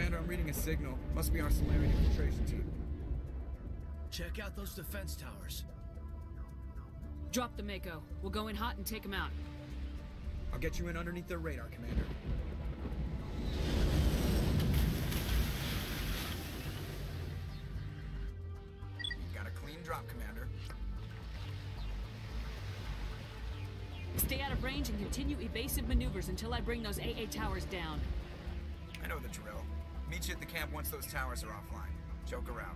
Commander, I'm reading a signal. Must be our Solarian infiltration team. Check out those defense towers. Drop the Mako. We'll go in hot and take them out. I'll get you in underneath their radar, Commander. You've got a clean drop, Commander. Stay out of range and continue evasive maneuvers until I bring those AA towers down. I know the drill. Meet you at the camp once those towers are offline. Joke around.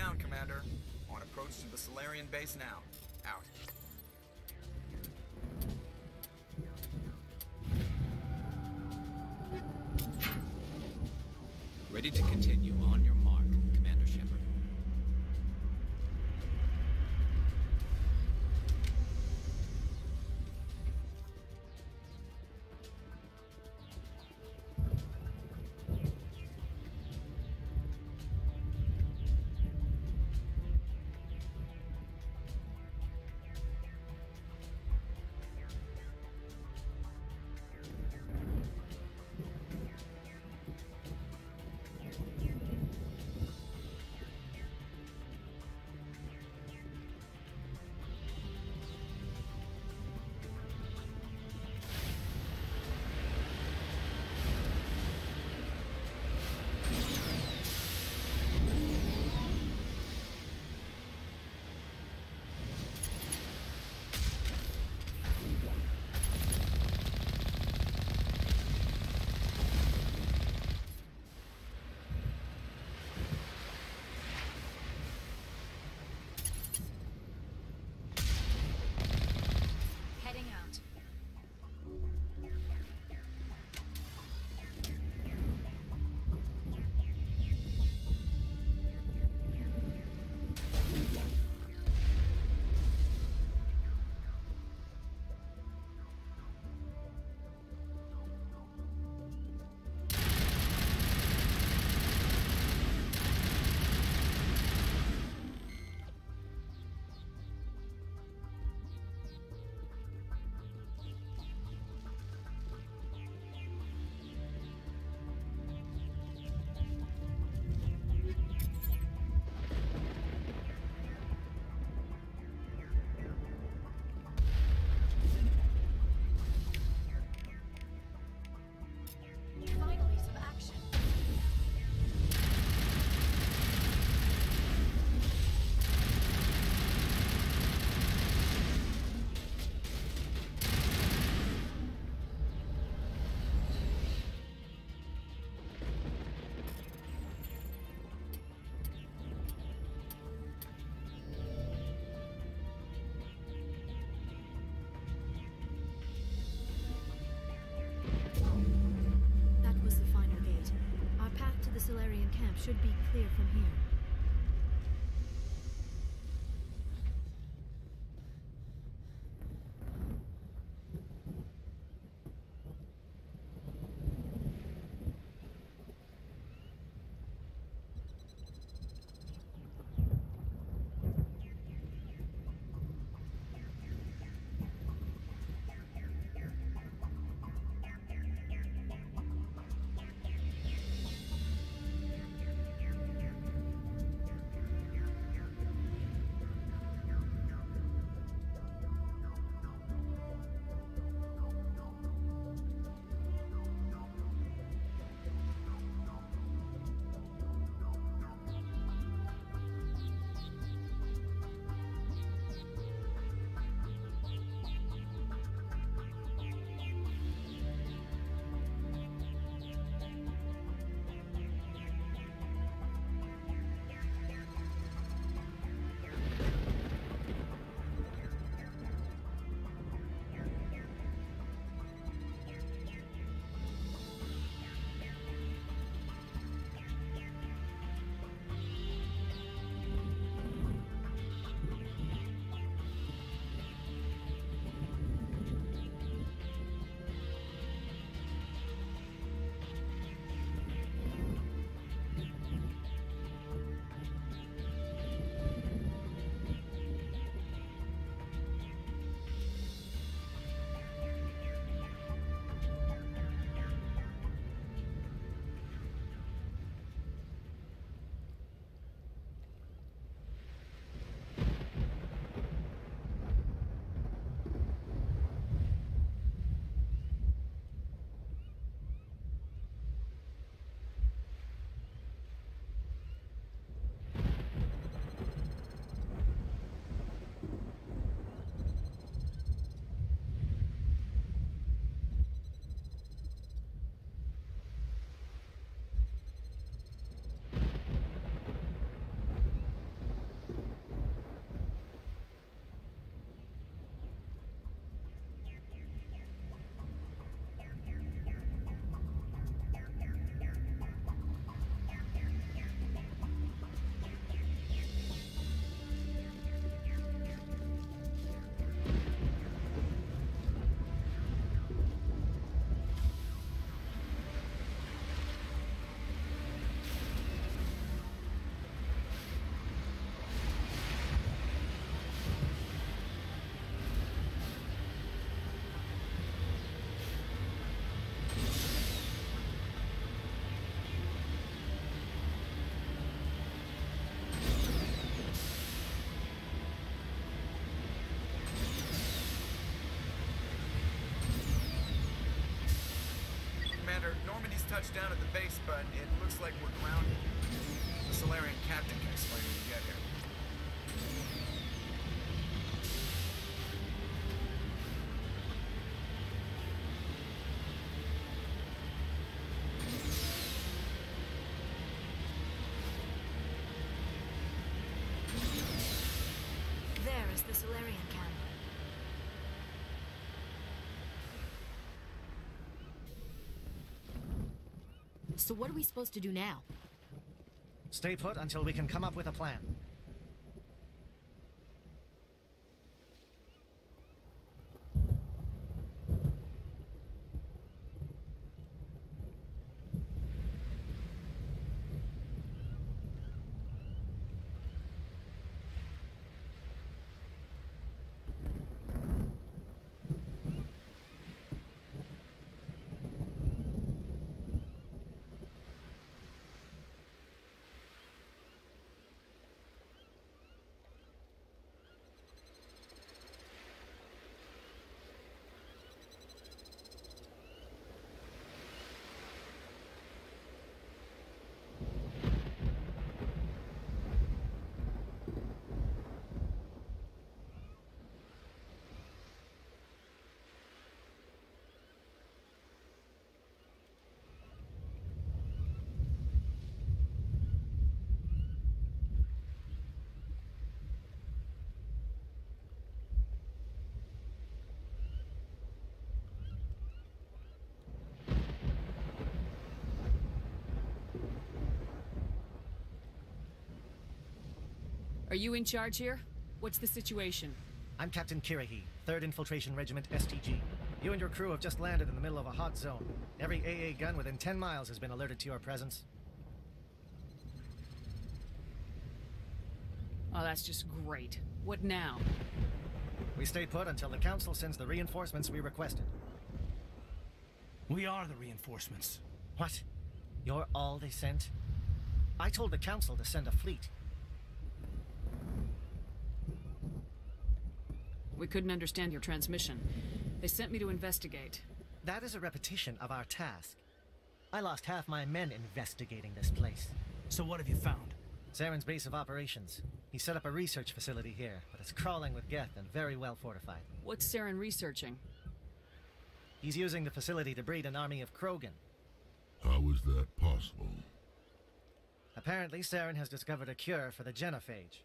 down, Commander. On approach to the Solarian base now. Out. Ready to continue. On your mark, Commander Shepard. Heading out. Finally, some action. That was the final gate. Our path to the Solarian camp should be clear from here. Commander, Normandy's touched down at the base, but it looks like we're grounded. The Solarian captain can explain when we get here. There is the Solarian camp. So what are we supposed to do now? Stay put until we can come up with a plan. Are you in charge here? What's the situation? I'm Captain Kirahi, 3rd Infiltration Regiment STG. You and your crew have just landed in the middle of a hot zone. Every AA gun within 10 miles has been alerted to your presence. Oh, that's just great. What now? We stay put until the Council sends the reinforcements we requested. We are the reinforcements. What? You're all they sent? I told the Council to send a fleet. We couldn't understand your transmission. They sent me to investigate. That is a repetition of our task. I lost half my men investigating this place. So what have you found? Saren's base of operations. He set up a research facility here, but it's crawling with Geth and very well fortified. What's Saren researching? He's using the facility to breed an army of Krogan. How is that possible? Apparently, Saren has discovered a cure for the genophage.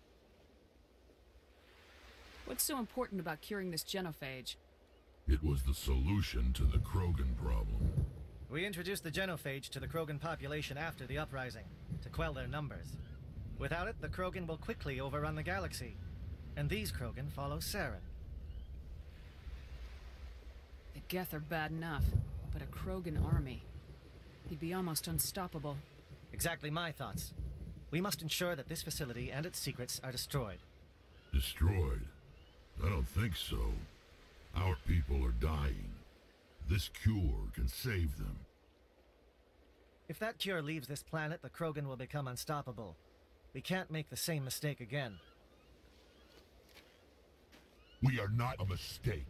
What's so important about curing this genophage? It was the solution to the Krogan problem. We introduced the genophage to the Krogan population after the uprising, to quell their numbers. Without it, the Krogan will quickly overrun the galaxy. And these Krogan follow Saren. The Geth are bad enough, but a Krogan army. He'd be almost unstoppable. Exactly my thoughts. We must ensure that this facility and its secrets are destroyed. Destroyed? I don't think so. Our people are dying. This cure can save them. If that cure leaves this planet, the Krogan will become unstoppable. We can't make the same mistake again. We are not a mistake.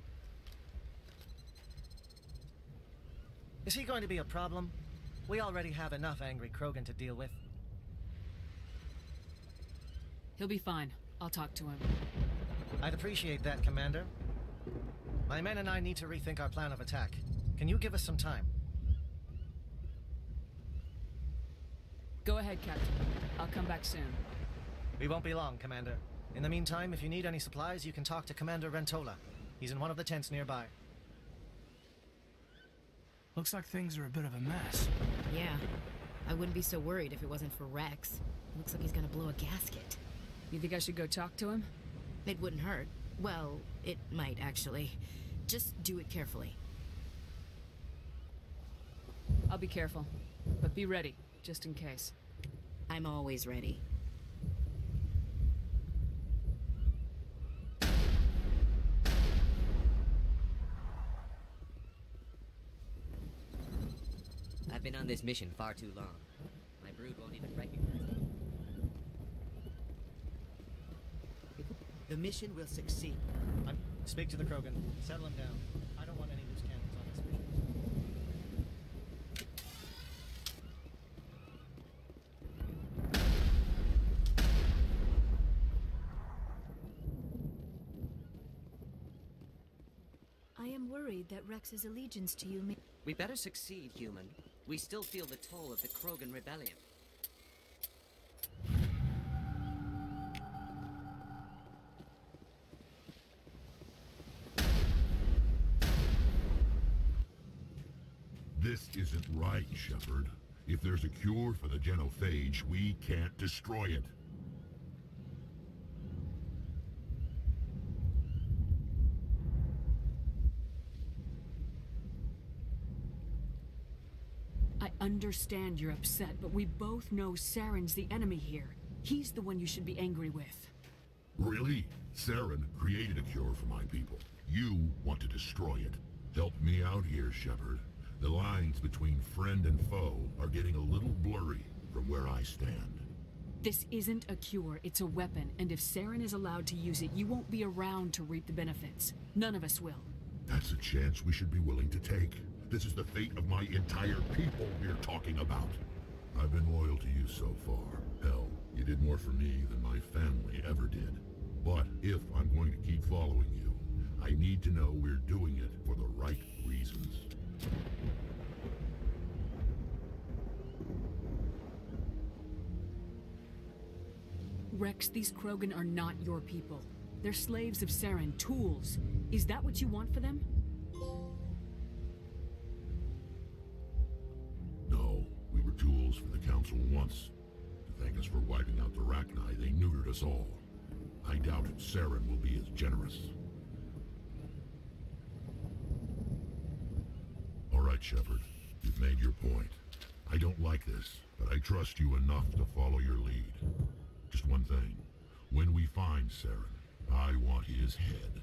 Is he going to be a problem? We already have enough angry Krogan to deal with. He'll be fine. I'll talk to him. I'd appreciate that, Commander. My men and I need to rethink our plan of attack. Can you give us some time? Go ahead, Captain. I'll come back soon. We won't be long, Commander. In the meantime, if you need any supplies, you can talk to Commander Rentola. He's in one of the tents nearby. Looks like things are a bit of a mess. Yeah. I wouldn't be so worried if it wasn't for Rex. Looks like he's gonna blow a gasket. You think I should go talk to him? It wouldn't hurt. Well, it might actually. Just do it carefully. I'll be careful. But be ready, just in case. I'm always ready. I've been on this mission far too long. My brood won't even recognize me. The mission will succeed. Speak to the Krogan. Settle him down. I don't want any loose cannons on this mission. worried that Rex's allegiance to you may... We better succeed, human. We still feel the toll of the Krogan rebellion. This isn't right, Shepard. If there's a cure for the genophage, we can't destroy it. I understand you're upset, but we both know Saren's the enemy here. He's the one you should be angry with. Really? Saren created a cure for my people. You want to destroy it. Help me out here, Shepard. The lines between friend and foe are getting a little blurry from where I stand. This isn't a cure, it's a weapon, and if Saren is allowed to use it, you won't be around to reap the benefits. None of us will. That's a chance we should be willing to take. This is the fate of my entire people we're talking about. I've been loyal to you so far. Hell, you did more for me than my family ever did. But if I'm going to keep following you, I need to know we're doing it for the right reasons. Rex, these Krogan are not your people. They're slaves of Saren, tools. Is that what you want for them? No, we were tools for the Council once. To thank us for wiping out the Rachni, they neutered us all. I doubt Saren will be as generous. All right, Shepard. You've made your point. I don't like this, but I trust you enough to follow your lead. Just one thing. When we find Saren, I want his head.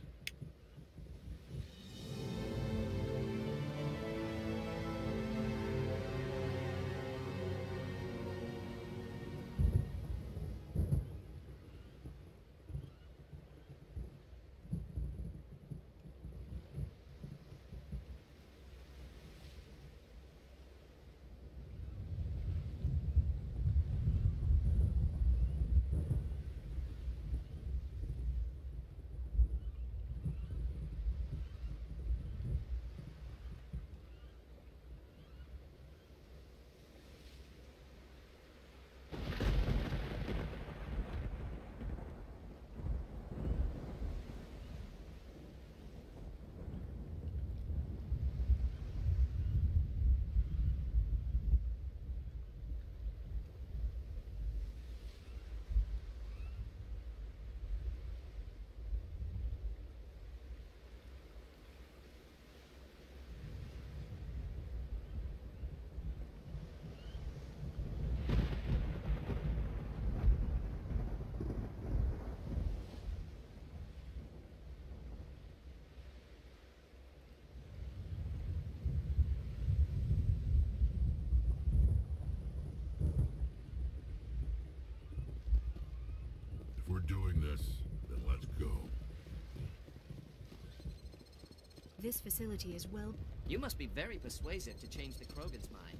If we're doing this, then let's go. This facility is well... You must be very persuasive to change the Krogan's mind.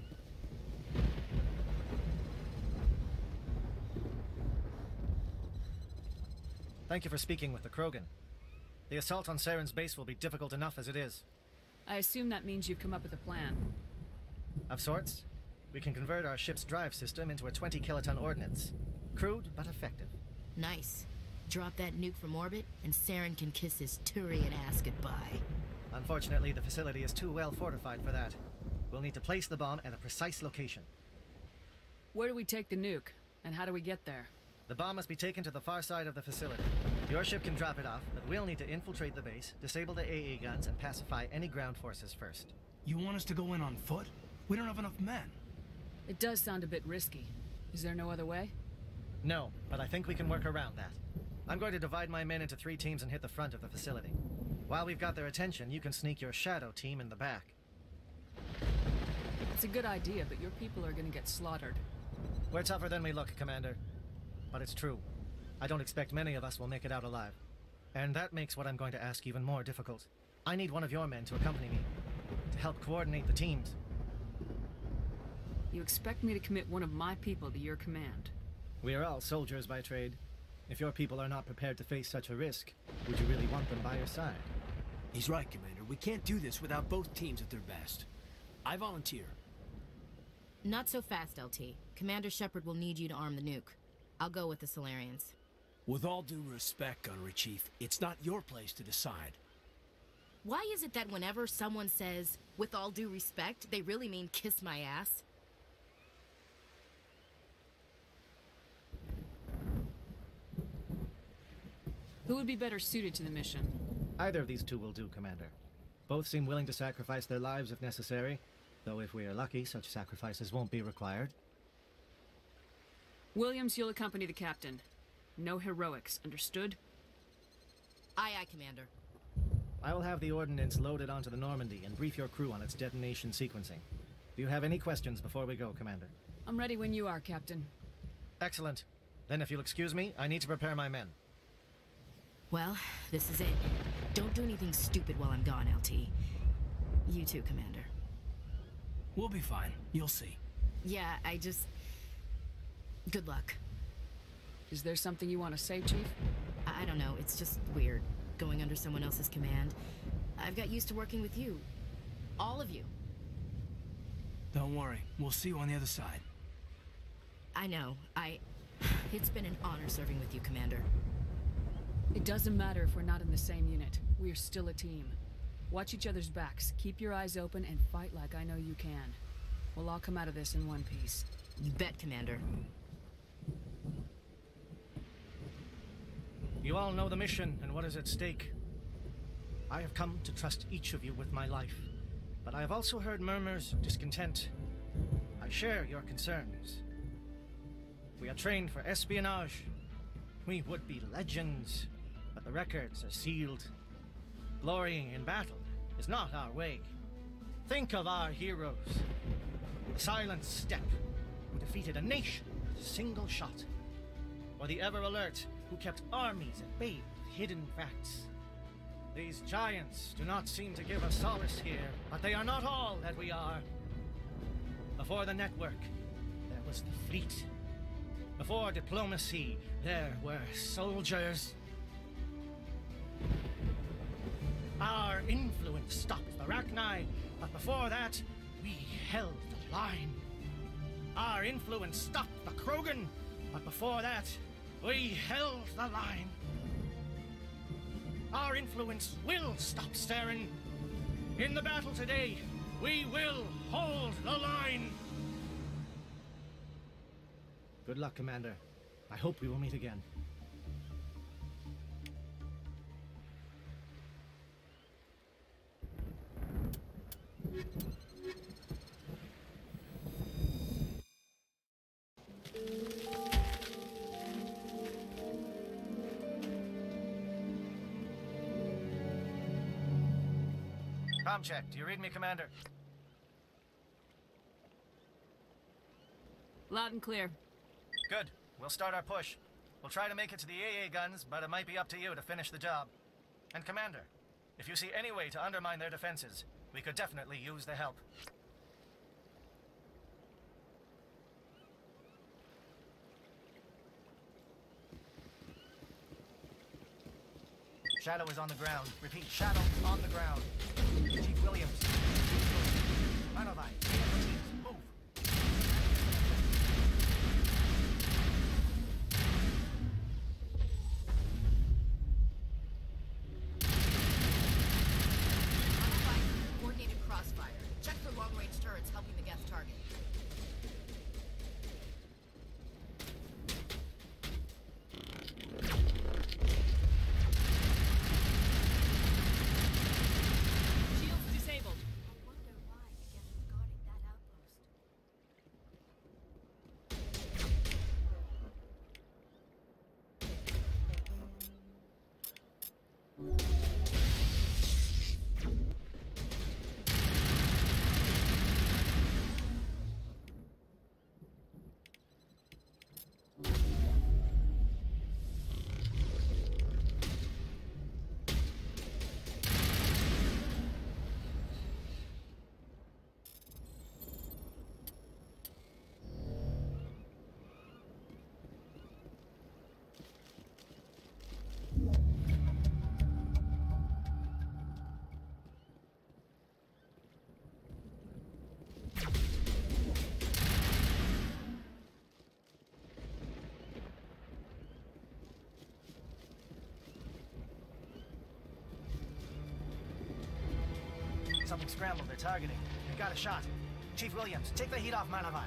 Thank you for speaking with the Krogan. The assault on Saren's base will be difficult enough as it is. I assume that means you've come up with a plan. Of sorts. We can convert our ship's drive system into a 20-kiloton ordnance. Crude, but effective. Nice. Drop that nuke from orbit, and Saren can kiss his Turian ass goodbye. Unfortunately, the facility is too well fortified for that. We'll need to place the bomb at a precise location. Where do we take the nuke? And how do we get there? The bomb must be taken to the far side of the facility. Your ship can drop it off, but we'll need to infiltrate the base, disable the AA guns, and pacify any ground forces first. You want us to go in on foot? We don't have enough men. It does sound a bit risky. Is there no other way? No, but I think we can work around that. I'm going to divide my men into 3 teams and hit the front of the facility. While we've got their attention, you can sneak your shadow team in the back. It's a good idea, but your people are gonna get slaughtered. We're tougher than we look, Commander. But it's true. I don't expect many of us will make it out alive. And that makes what I'm going to ask even more difficult. I need one of your men to accompany me, to help coordinate the teams. You expect me to commit one of my people to your command? We are all soldiers by trade. If your people are not prepared to face such a risk, would you really want them by your side? He's right, Commander. We can't do this without both teams at their best. I volunteer. Not so fast, LT. Commander Shepard will need you to arm the nuke. I'll go with the Solarians. With all due respect, Gunnery Chief, it's not your place to decide. Why is it that whenever someone says, with all due respect, they really mean kiss my ass? Who would be better suited to the mission? Either of these two will do, Commander. Both seem willing to sacrifice their lives if necessary, though if we are lucky, such sacrifices won't be required. Williams, you'll accompany the captain. No heroics, understood? Aye, aye, Commander. I will have the ordnance loaded onto the Normandy and brief your crew on its detonation sequencing. Do you have any questions before we go, Commander? I'm ready when you are, Captain. Excellent. Then if you'll excuse me, I need to prepare my men. Well, this is it. Don't do anything stupid while I'm gone, LT. You too, Commander. We'll be fine. You'll see. Yeah, good luck. Is there something you want to say, Chief? I don't know, it's just weird, going under someone else's command. I've got used to working with you. All of you. Don't worry. We'll see you on the other side. I know. It's been an honor serving with you, Commander. It doesn't matter if we're not in the same unit. We're still a team. Watch each other's backs, keep your eyes open, and fight like I know you can. We'll all come out of this in one piece. You bet, Commander. You all know the mission and what is at stake. I have come to trust each of you with my life, but I have also heard murmurs of discontent. I share your concerns. We are trained for espionage. We would be legends, but the records are sealed. Glorying in battle is not our way. Think of our heroes. The Silent Steppe, who defeated a nation with a single shot. Or the Ever Alert, who kept armies at bay with hidden facts. These giants do not seem to give us solace here, but they are not all that we are. Before the network, there was the fleet. Before diplomacy, there were soldiers. Our influence stopped the Rachni, but before that, we held the line. Our influence stopped the Krogan, but before that, we held the line. Our influence will stop Saren. In the battle today, we will hold the line. Good luck, Commander. I hope we will meet again. Comm check. Do you read me, Commander? Loud and clear. Good. We'll start our push. We'll try to make it to the AA guns, but it might be up to you to finish the job. And Commander, if you see any way to undermine their defenses, we could definitely use the help. Shadow is on the ground. Repeat, Shadow on the ground. Chief Williams. Manovi. Move. Coordinated crossfire. Check for long-range turrets helping the Geth target. Shields disabled. I wonder why the Geth regarded something scrambled they're targeting. They got a shot. Chief Williams, take the heat off Manavai.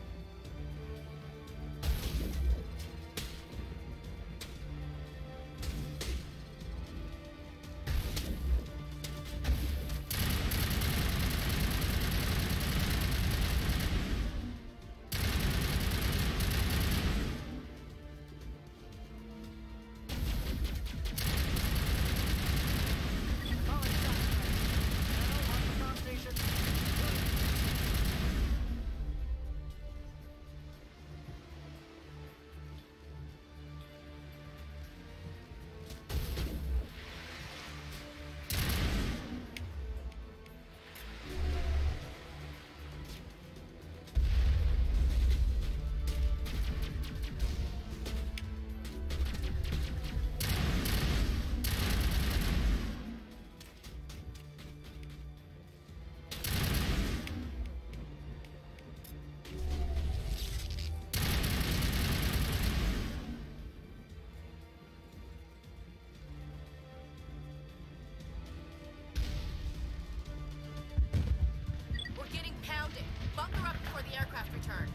Bunker up before the aircraft return.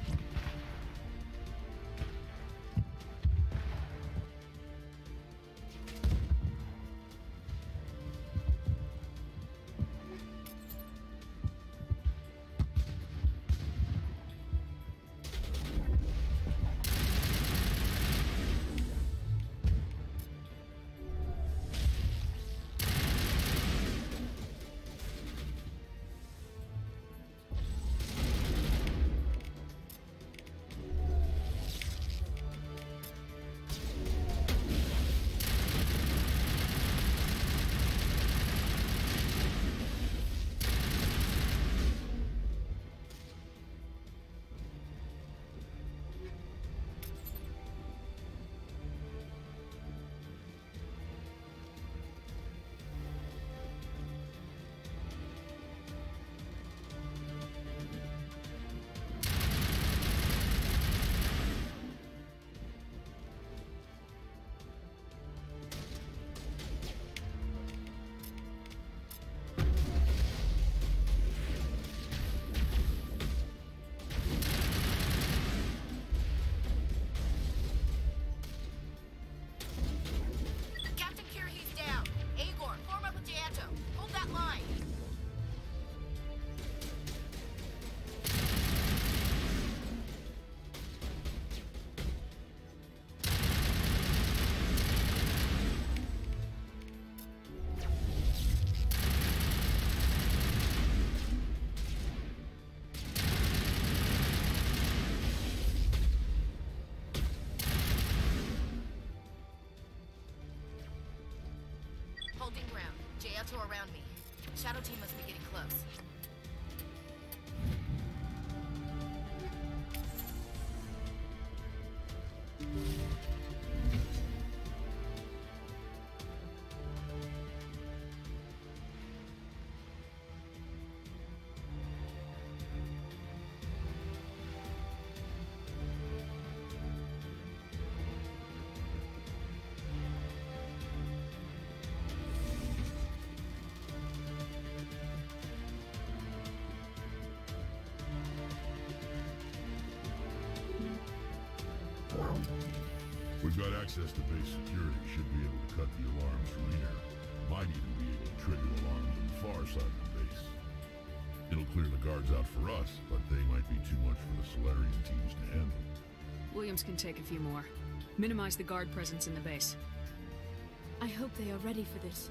Holding ground. J-Alto around me. Shadow team must be getting close. We've got access to base security. Should be able to cut the alarms from here. Might even be able to trigger alarms on the far side of the base. It'll clear the guards out for us, but they might be too much for the Solarian teams to handle. Williams can take a few more. Minimize the guard presence in the base. I hope they are ready for this.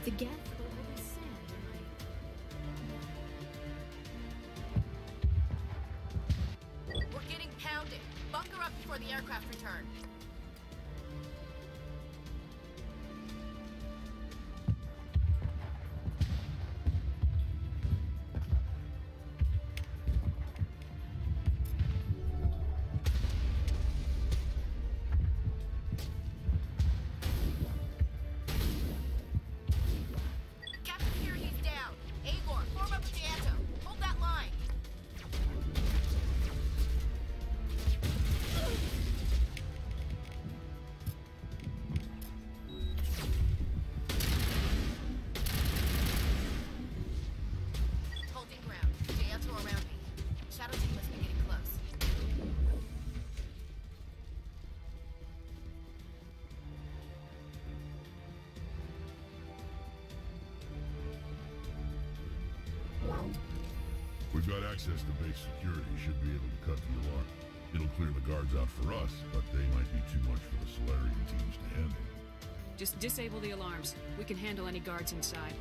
The gap for all this sand in my... We're getting pounded. Bunker up before the aircraft return. We've got access to base security. Should be able to cut the alarm. It'll clear the guards out for us, but they might be too much for the Solarian teams to handle. Just disable the alarms. We can handle any guards inside.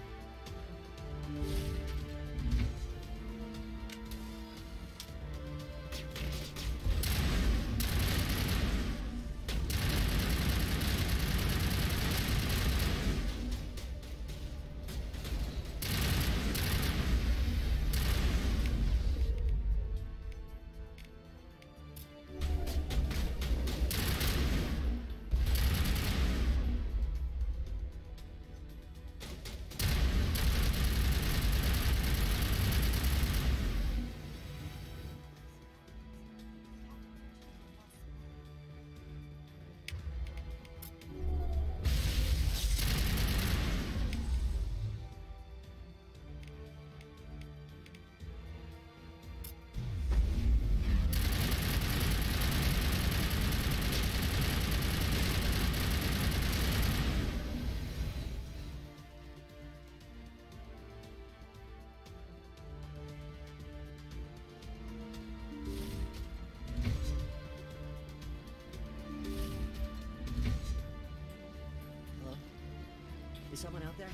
Is someone out there?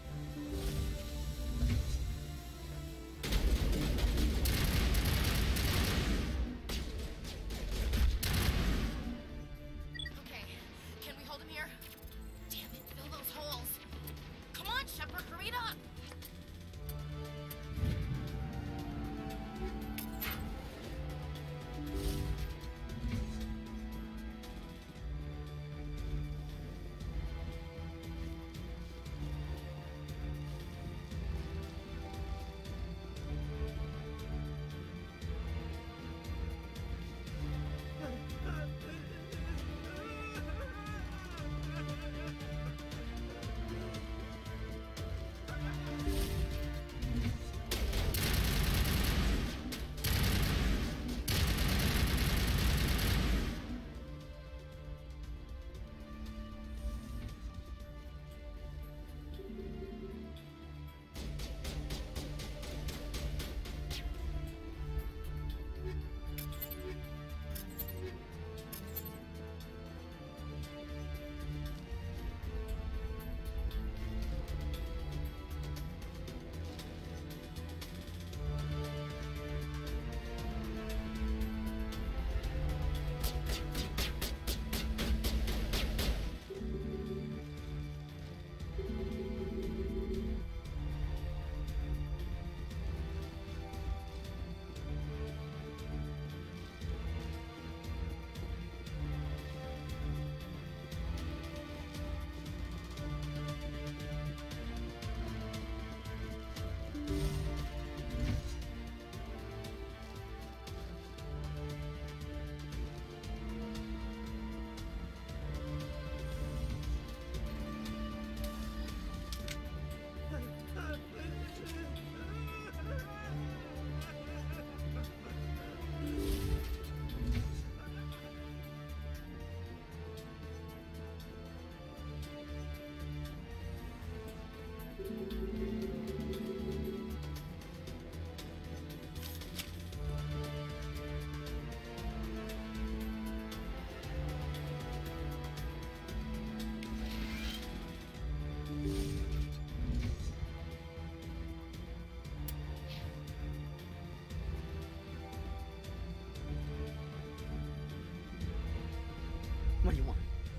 Okay, can we hold him here? Damn it, fill those holes. Come on, Shepard, hurry it up!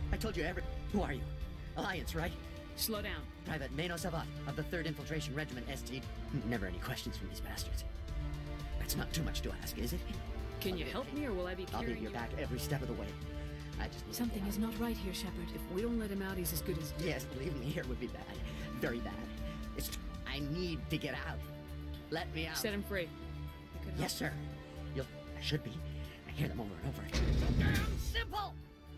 I told you every... Who are you? Alliance, right? Slow down. Private Mano Savat of the 3rd Infiltration Regiment ST. Never any questions from these bastards. That's not too much to ask, is it? Can you help me, or will I be I'll carrying be your you? back every step of the way. I just need Something is not right here, Shepard. If we don't let him out, he's as good as dead. Yes, leaving me here would be bad. Very bad. I need to get out. Let me out. Set him free. Yes, sir. I should be. I hear them over and over. So damn simple!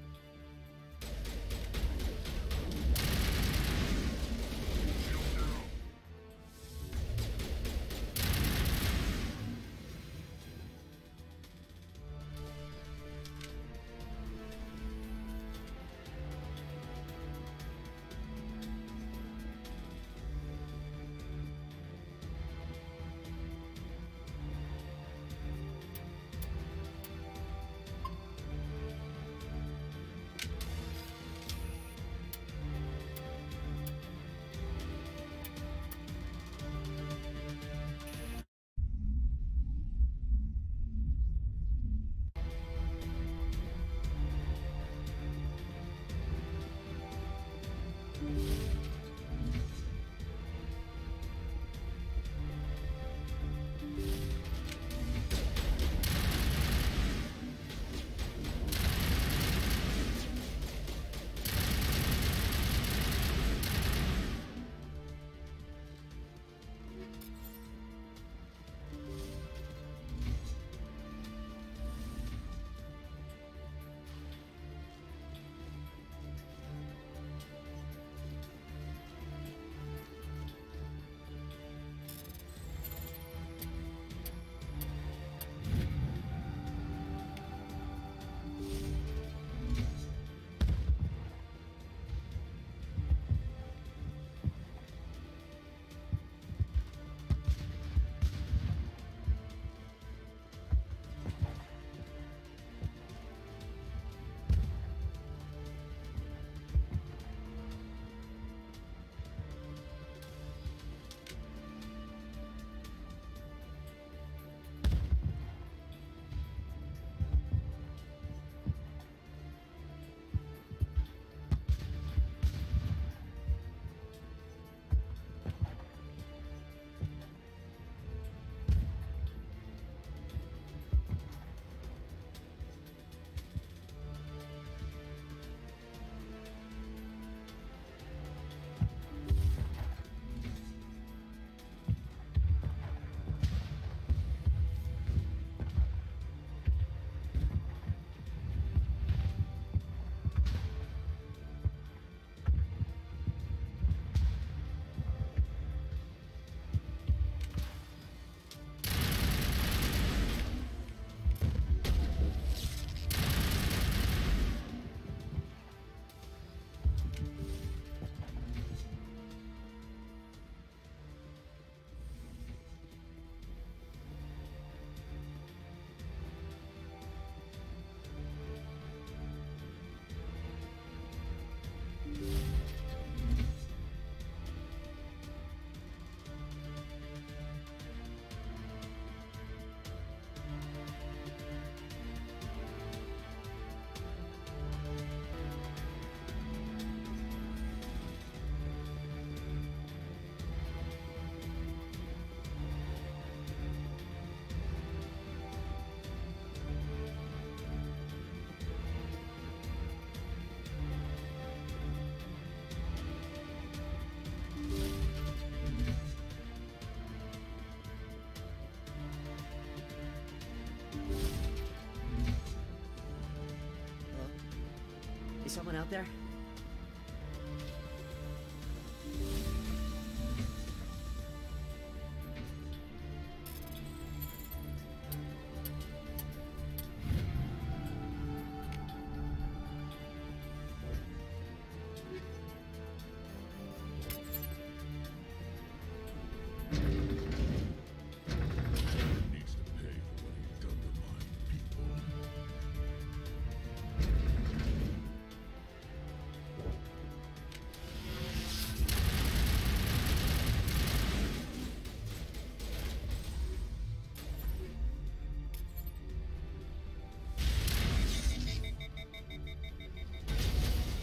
Someone out there?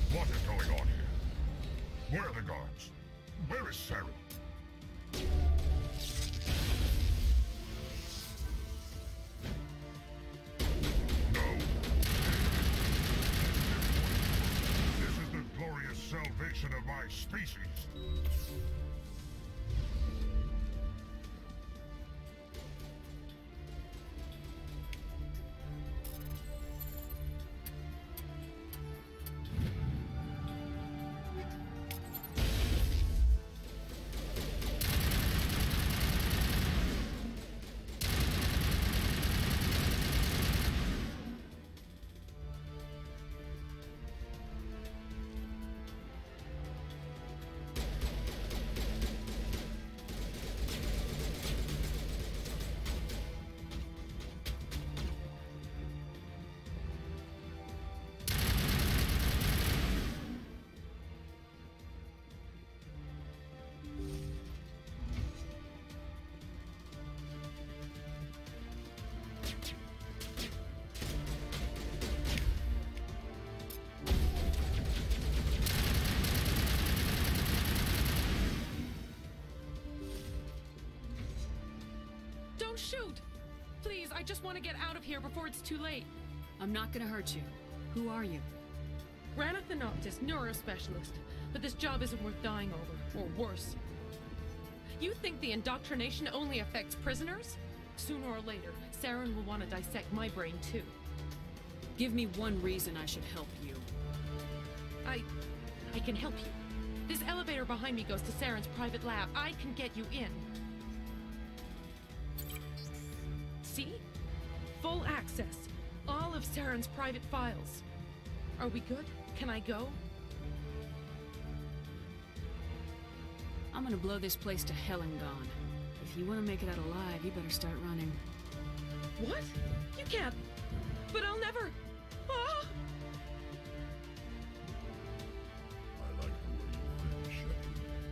What is going on here? Where are the guards? Where is Saren? No. This is the glorious salvation of my species. Don't shoot! Please, I just want to get out of here before it's too late. I'm not gonna hurt you. Who are you? Rannoch the Noctis, neurospecialist. But this job isn't worth dying over, or worse. You think the indoctrination only affects prisoners? Sooner or later, Saren will want to dissect my brain too. Give me one reason I should help you. I can help you. This elevator behind me goes to Saren's private lab. I can get you in. See? Full access. All of Saren's private files. Are we good? Can I go? I'm gonna blow this place to hell and gone. If you want to make it out alive, you better start running. What? You can't. But I'll never. Ah! I like the way you think, Shepard.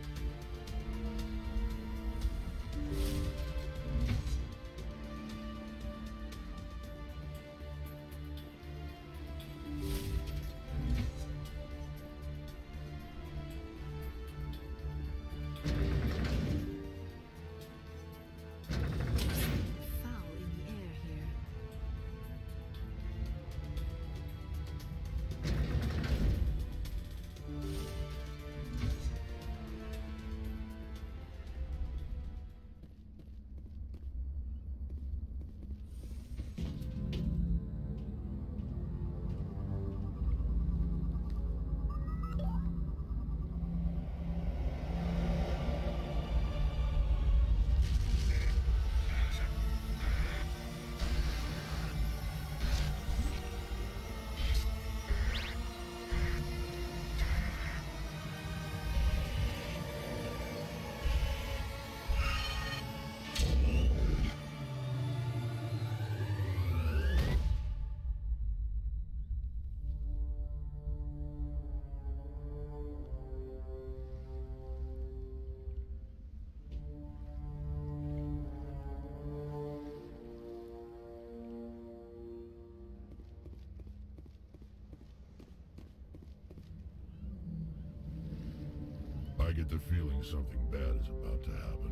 Foul in the air here. I get the feeling something bad is about to happen.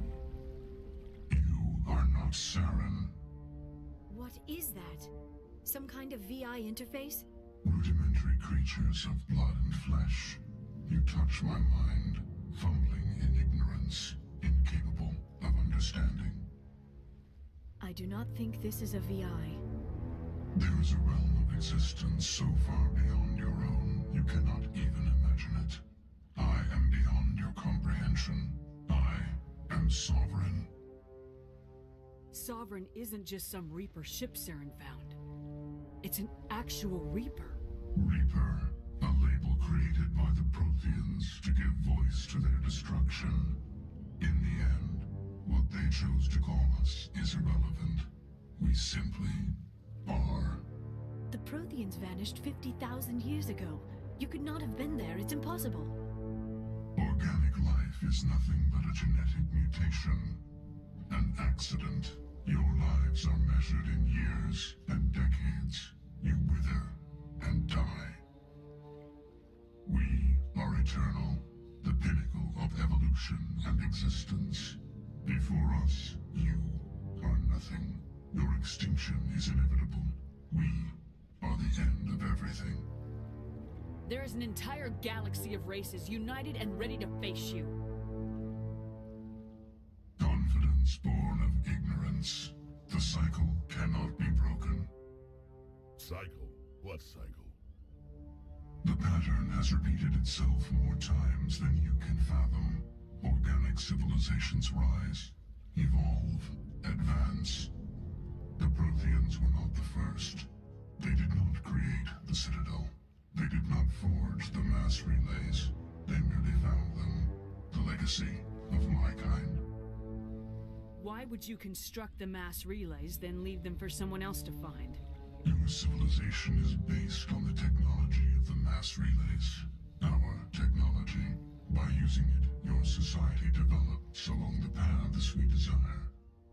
You are not Saren. What is that? Some kind of VI interface? Rudimentary creatures of blood and flesh. You touch my mind, fumbling in ignorance, incapable of understanding. I do not think this is a VI. There is a realm of existence so far beyond your own, you cannot even imagine it. I am beyond your comprehension. I am Sovereign. Sovereign isn't just some Reaper ship Saren found. It's an actual Reaper. Reaper, a label created by the Protheans to give voice to their destruction. In the end, what they chose to call us is irrelevant. We simply are. The Protheans vanished 50,000 years ago. You could not have been there. It's impossible. Organic life is nothing but a genetic mutation. An accident. Your lives are measured in years and decades. You wither and die. We eternal, the pinnacle of evolution and existence. Before us, you are nothing. Your extinction is inevitable. We are the end of everything. There is an entire galaxy of races united and ready to face you. Confidence born of ignorance. The cycle cannot be broken. Cycle? What cycle? The pattern has repeated itself more times than you can fathom. Organic civilizations rise, evolve, advance. The Protheans were not the first. They did not create the Citadel. They did not forge the mass relays. They merely found them. The legacy of my kind. Why would you construct the mass relays, then leave them for someone else to find? Your civilization is based on the technology of the mass relays. Our technology. By using it, your society develops along the paths we desire.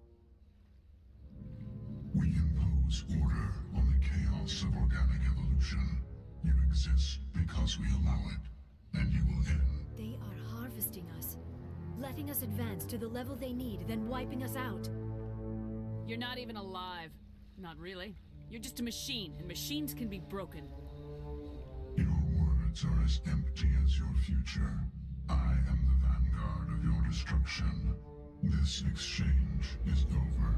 We impose order on the chaos of organic evolution. You exist because we allow it, and you will end. They are harvesting us, letting us advance to the level they need, then wiping us out. You're not even alive. Not really. You're just a machine, and machines can be broken. Your words are as empty as your future. I am the vanguard of your destruction. This exchange is over.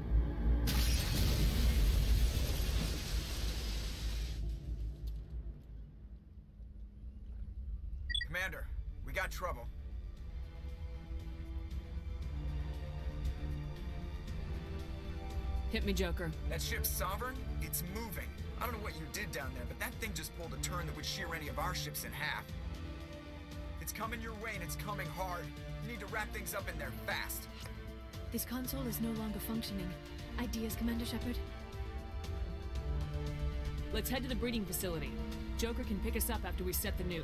Commander, we got trouble. Hit me, Joker. That ship's Sovereign? It's moving. I don't know what you did down there, but that thing just pulled a turn that would shear any of our ships in half. It's coming your way, and it's coming hard. You need to wrap things up in there fast. This console is no longer functioning. Ideas, Commander Shepard? Let's head to the breeding facility. Joker can pick us up after we set the nuke.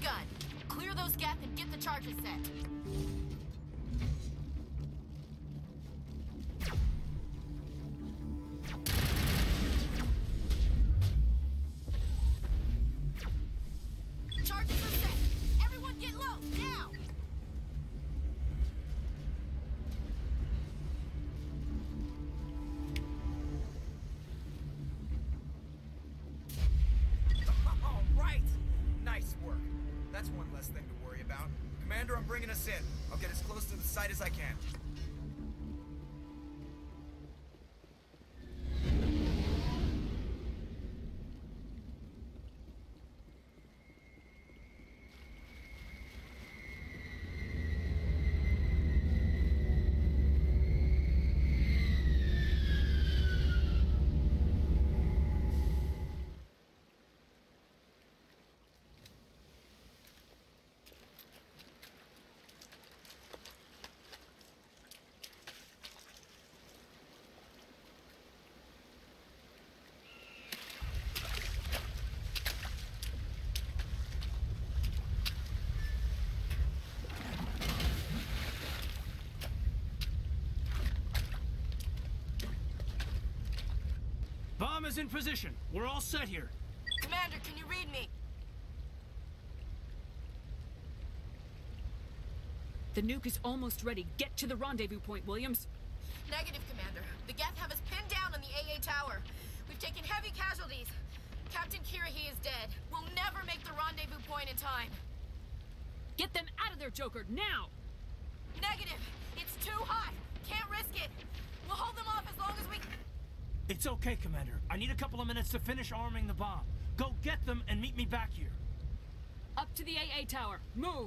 gun. Clear those geth and get the charges set. Charges are set. Everyone get low, now! All right! Nice work. That's one less thing to worry about. Commander, I'm bringing us in. I'll get as close to the site as I can. Bomb is in position. We're all set here. Commander, can you read me? The nuke is almost ready. Get to the rendezvous point, Williams. Negative, Commander. The Geth have us pinned down on the AA tower. We've taken heavy casualties. Captain Kirahi is dead. We'll never make the rendezvous point in time. Get them out of there, Joker, now! Negative. It's too hot. Can't risk it. We'll hold them off as long as we... It's okay, Commander. I need a couple of minutes to finish arming the bomb. Go get them and meet me back here. Up to the AA tower. Move!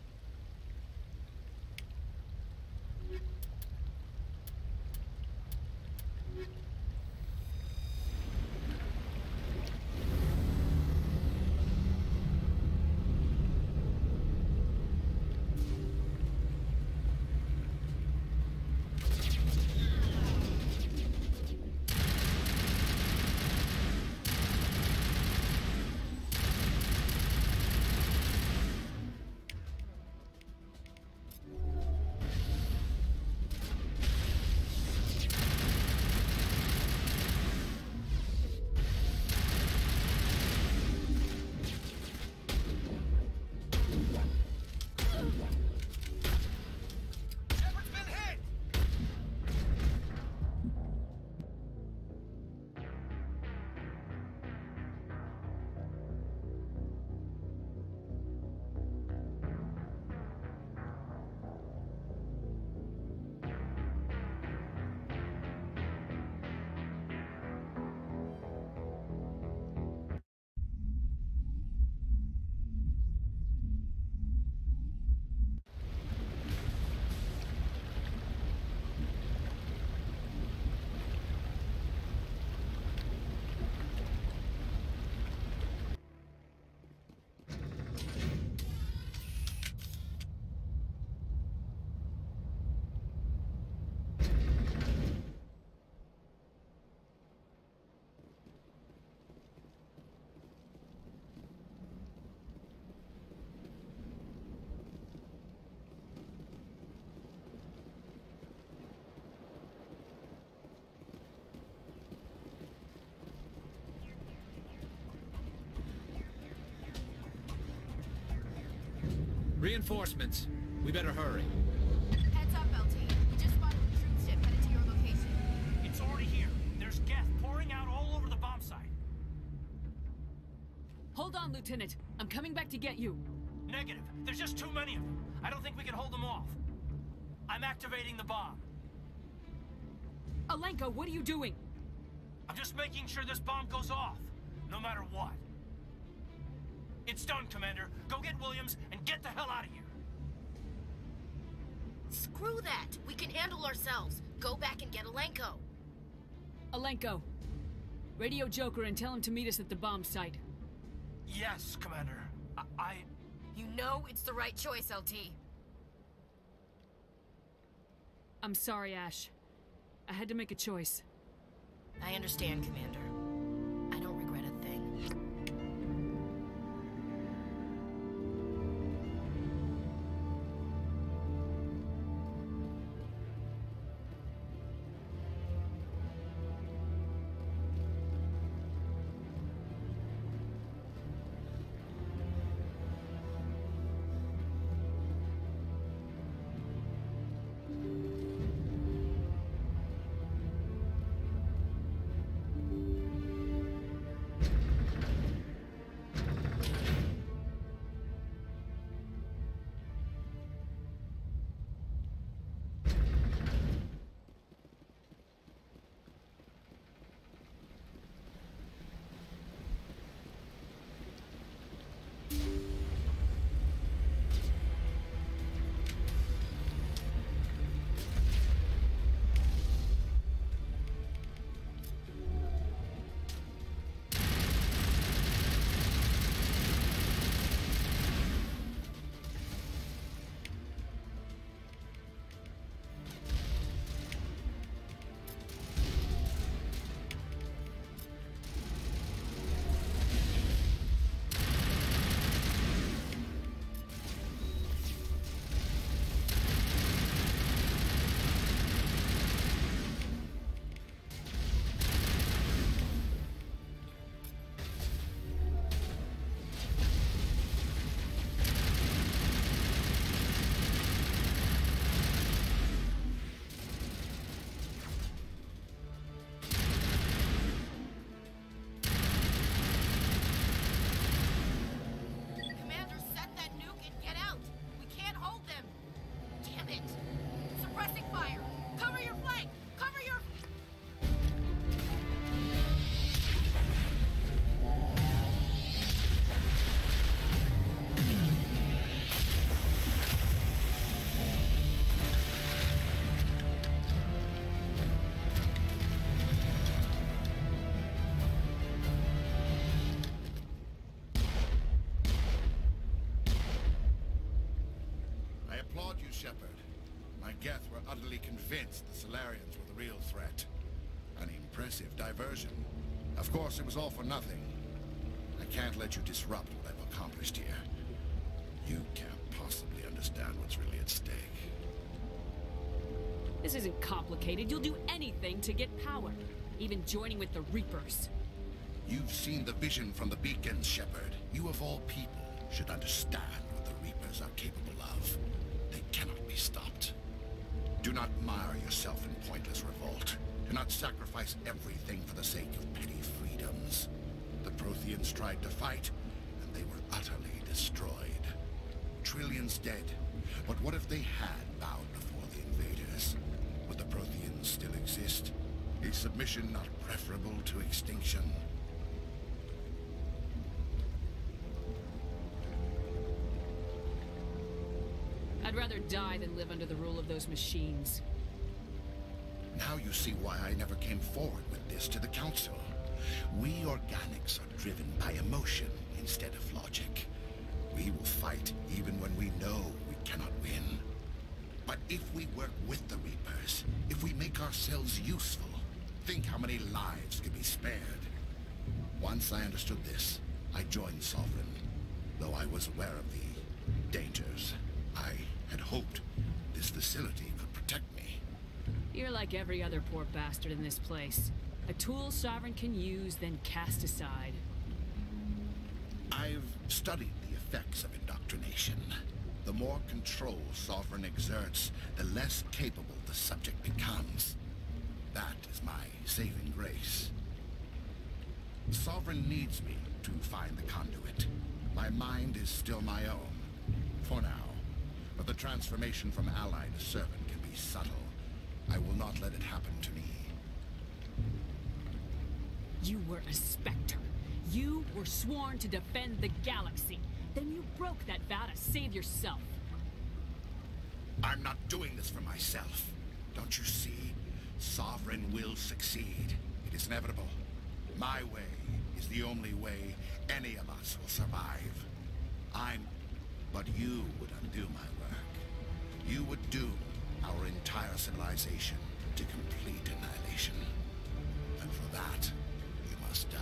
Reinforcements. We better hurry. Heads up, LT. We just spotted a troop ship headed to your location. It's already here. There's geth pouring out all over the bomb site. Hold on, Lieutenant. I'm coming back to get you. Negative. There's just too many of them. I don't think we can hold them off. I'm activating the bomb. Alenko, what are you doing? I'm just making sure this bomb goes off, no matter what. It's done, Commander. Go get Williams and get the hell out of here. Screw that. We can handle ourselves. Go back and get Alenko. Alenko, radio Joker and tell him to meet us at the bomb site. Yes, Commander. I... You know it's the right choice, LT. I'm sorry, Ash. I had to make a choice. I understand, Commander. I don't regret a thing. applaud you, Shepard. My Geth were utterly convinced the Solarians were the real threat. An impressive diversion. Of course, it was all for nothing. I can't let you disrupt what I've accomplished here. You can't possibly understand what's really at stake. This isn't complicated. You'll do anything to get power. Even joining with the Reapers. You've seen the vision from the beacons, Shepard. You of all people should understand what the Reapers are capable of. They cannot be stopped. Do not mire yourself in pointless revolt. Do not sacrifice everything for the sake of petty freedoms. The Protheans tried to fight, and they were utterly destroyed. Trillions dead. But what if they had bowed before the invaders? Would the Protheans still exist? Is submission not preferable to extinction? I'd rather die than live under the rule of those machines. Now you see why I never came forward with this to the Council. We organics are driven by emotion instead of logic. We will fight even when we know we cannot win. But if we work with the Reapers, if we make ourselves useful, think how many lives could be spared. Once I understood this, I joined Sovereign, though I was aware of the dangers. I had hoped this facility could protect me. You're like every other poor bastard in this place. A tool Sovereign can use, then cast aside. I've studied the effects of indoctrination. The more control Sovereign exerts, the less capable the subject becomes. That is my saving grace. Sovereign needs me to find the conduit. My mind is still my own, for now. But the transformation from ally to servant can be subtle. I will not let it happen to me. You were a Spectre. You were sworn to defend the galaxy. Then you broke that vow to save yourself. I'm not doing this for myself. Don't you see? Sovereign will succeed. It is inevitable. My way is the only way any of us will survive. But you would undo my work. You would doom our entire civilization to complete annihilation. And for that, you must die.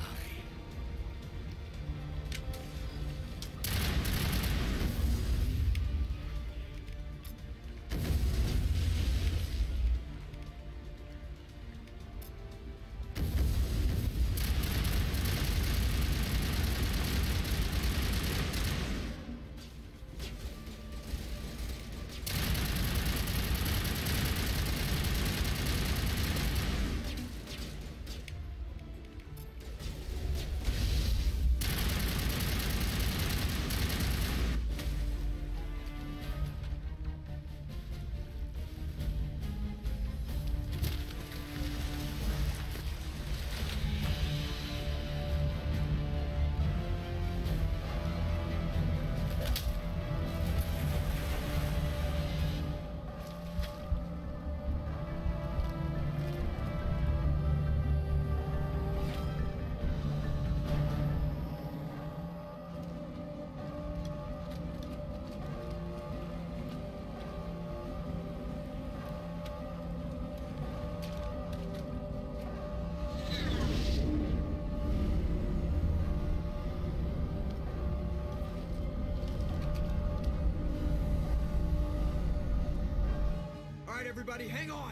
Everybody, hang on!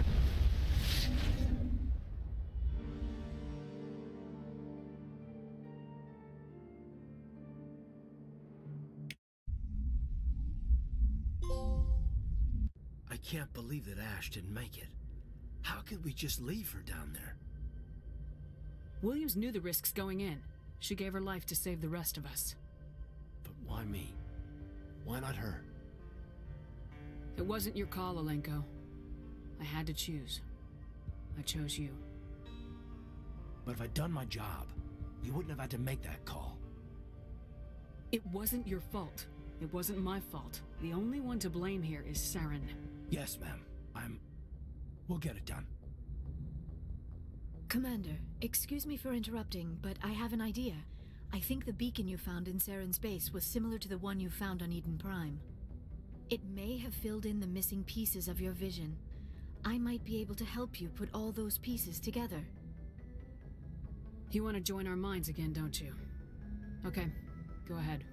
I can't believe that Ash didn't make it. How could we just leave her down there? Williams knew the risks going in. She gave her life to save the rest of us. But why me? Why not her? It wasn't your call, Alenko. I had to choose. I chose you. But if I'd done my job, you wouldn't have had to make that call. It wasn't your fault. It wasn't my fault. The only one to blame here is Saren. Yes, ma'am. We'll get it done. Commander, excuse me for interrupting, but I have an idea. I think the beacon you found in Saren's base was similar to the one you found on Eden Prime. It may have filled in the missing pieces of your vision. I might be able to help you put all those pieces together. You want to join our minds again, don't you? Okay, go ahead.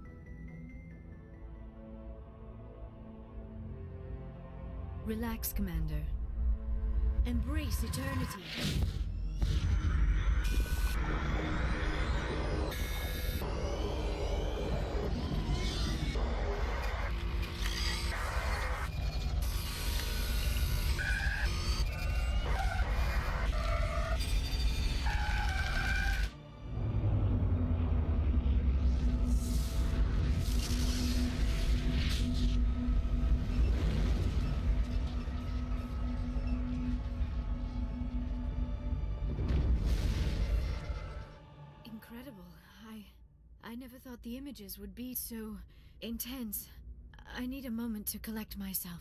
Relax, Commander. Embrace eternity. I never thought the images would be so intense. I need a moment to collect myself.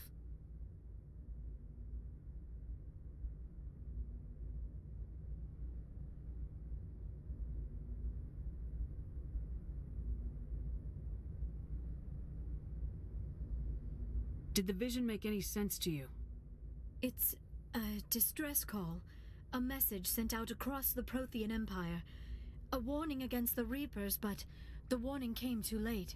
Did the vision make any sense to you? It's a distress call. A message sent out across the Prothean Empire. A warning against the Reapers, but the warning came too late.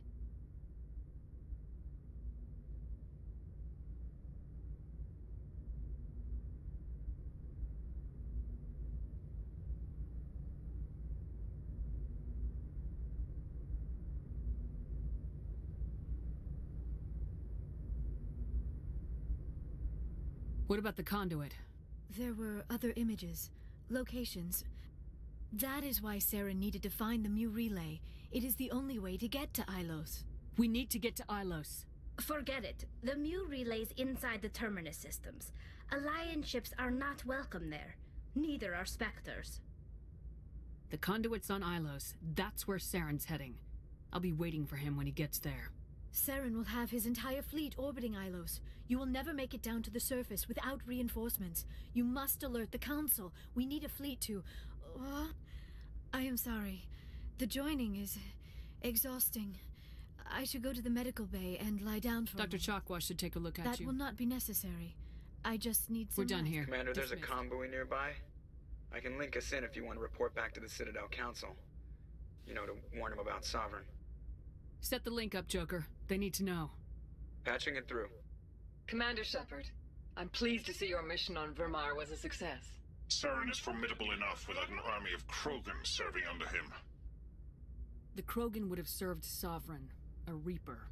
What about the conduit? There were other images, locations. That is why Sarah needed to find the Mu relay. It is the only way to get to Ilos. We need to get to Ilos. Forget it. The Mu relay's inside the Terminus systems. Alliance ships are not welcome there. Neither are Spectres. The conduit's on Ilos. That's where Saren's heading. I'll be waiting for him when he gets there. Saren will have his entire fleet orbiting Ilos. You will never make it down to the surface without reinforcements. You must alert the Council. We need a fleet to... I am sorry. The joining is exhausting. I should go to the medical bay and lie down for Dr. Chakwas should take a look at you. That will not be necessary. I just need some We're done rest. here. Commander, there's a Dismissed. convoy nearby. I can link us in if you want to report back to the Citadel Council. You know, to warn them about Sovereign. Set the link up, Joker. They need to know. Patching it through. Commander Shepard, I'm pleased to see your mission on Vermar was a success. Saren is formidable enough without an army of Krogan serving under him. The Krogan would have served Sovereign, a Reaper.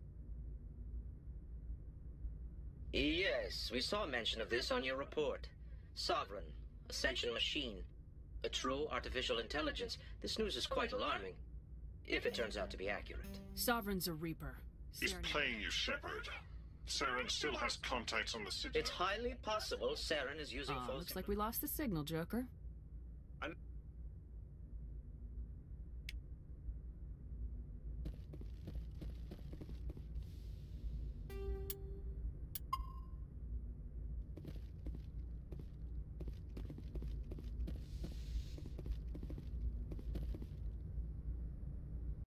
Yes, we saw mention of this on your report. Sovereign, Ascension machine, a true artificial intelligence. This news is quite alarming, if it turns out to be accurate. Sovereign's a Reaper. He's playing you, Shepard. Saren still has contacts on the city. It's highly possible Saren is using false... Looks like we lost the signal, Joker.